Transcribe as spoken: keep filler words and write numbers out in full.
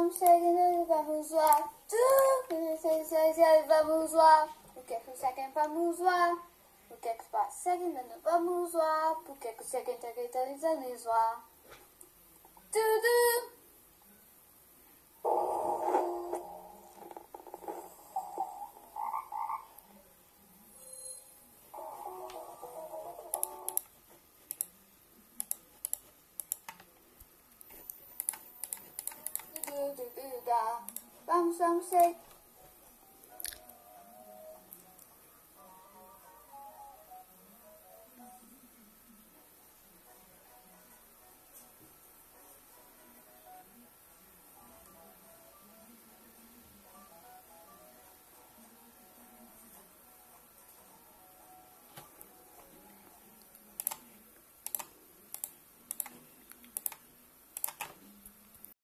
vamos seguindo, vamos lá. Vamos lá. O que é que seguem? Vamos lá. O que é que se passa? Seguindo, vamos lá. O que é que seguem? Está gritando lá. Tudo. Vamos, vamos, sei.